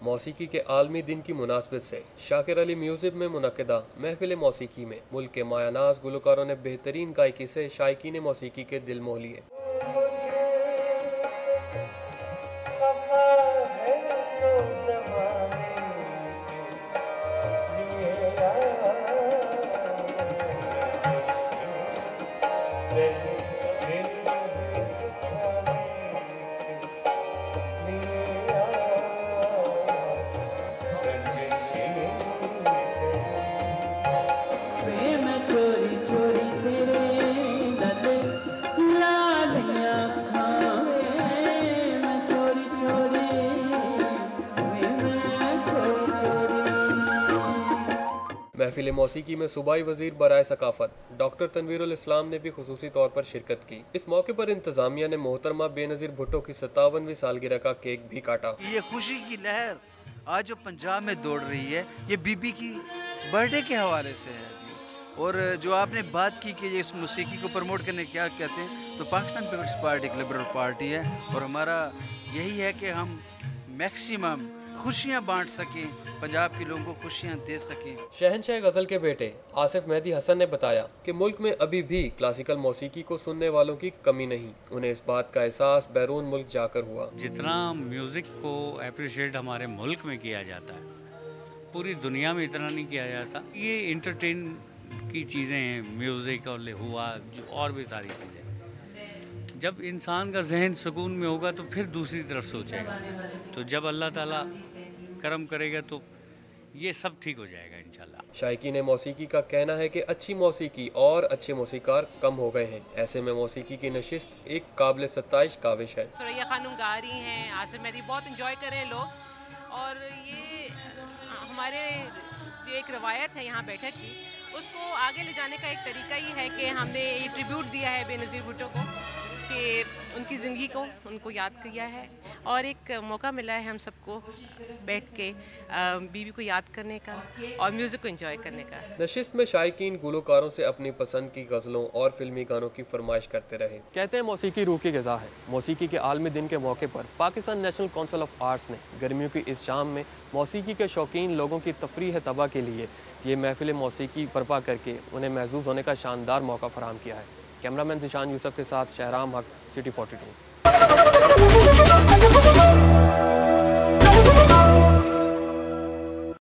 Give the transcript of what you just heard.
मौसीकी के आलमी दिन की मुनासबत से शाकिर अली म्यूजिक में मुनक़िदा महफिल मौसीकी में मुल्क के मायानाज़ गुलकारों ने बेहतरीन गायकी से शायकीन मौसीकी के दिल मोह लिए। महफिल मौसीकी में सूबाई वजीर बराए सकाफत डॉक्टर तनवीरुल इस्लाम ने भी खुसूसी तौर पर शिरकत की। इस मौके पर इंतजामिया ने मोहतरमा बेनज़ीर भुट्टो की 57वीं सालगिरह का केक भी काटा। ये खुशी की लहर आज जो पंजाब में दौड़ रही है, ये बीबी की बर्थडे के हवाले से है जी। और जो आपने बात की कि इस मौसीकी को प्रमोट करने क्या कहते हैं, तो पाकिस्तान पीपल्स पार्टी एक लिबरल पार्टी है और हमारा यही है कि हम मैक्सिमम खुशियाँ बांट सकें, पंजाब के लोगों को खुशियाँ दे सकें। शहनशाह गज़ल के बेटे आसिफ मेहदी हसन ने बताया कि मुल्क में अभी भी क्लासिकल मौसीकी को सुनने वालों की कमी नहीं। उन्हें इस बात का एहसास बैरून मुल्क जाकर हुआ। जितना म्यूज़िक को अप्रिशिएट हमारे मुल्क में किया जाता है, पूरी दुनिया में इतना नहीं किया जाता। ये इंटरटेन की चीज़ें हैं, म्यूज़िक और हुआ जो और भी सारी चीज़ें। जब इंसान का जहन सुकून में होगा तो फिर दूसरी तरफ सोचेगा, तो जब अल्लाह ताला करम करेगा तो ये सब ठीक हो जाएगा इंशाल्लाह। शायकीन मौसीकी का कहना है कि अच्छी मौसीकी और अच्छे मौसीकार कम हो गए हैं। ऐसे में मौसीकी की नशिस्त एक काबिल सत्ताइश काविश है। सुरैया खानम गा रही हैं, आसिफ मेहदी बहुत इंजॉय कर रहे हैं लोग। और ये हमारे जो एक रवायत है यहाँ बैठक की, उसको आगे ले जाने का एक तरीका ही है कि हमने ये ट्रिब्यूट दिया है बेनज़ीर भुट्टो को, कि उनकी ज़िंदगी को उनको याद किया है और एक मौका मिला है हम सबको बैठ के बीवी को याद करने का और म्यूज़िक को एंजॉय करने का। नशिस्त में शायकीन गुलकारों से अपनी पसंद की गज़लों और फिल्मी गानों की फरमाइश करते रहे। कहते हैं मौसीकी रूह की ग़िज़ा है। मौसीकी के आलमी दिन के मौके पर Pakistan national council of arts ने गर्मियों की इस शाम में मौसीकी के शौकीन लोगों की तफरीह तबाह के लिए ये महफिल मौसीकी बर्पा करके उन्हें महसूस होने का शानदार मौका फराहम किया है। कैमरामैन ज़िशान यूसुफ के साथ शहराम हक, सिटी 42।